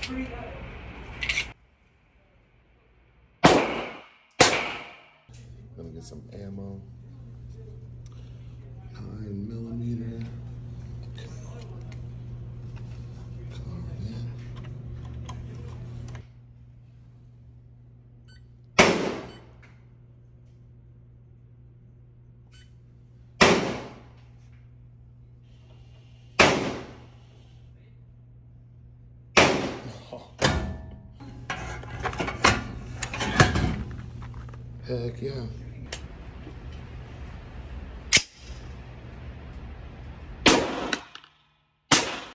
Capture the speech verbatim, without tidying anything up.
Gonna get some ammo. Nine millimeter. Okay. Color it in. Oh. Heck yeah.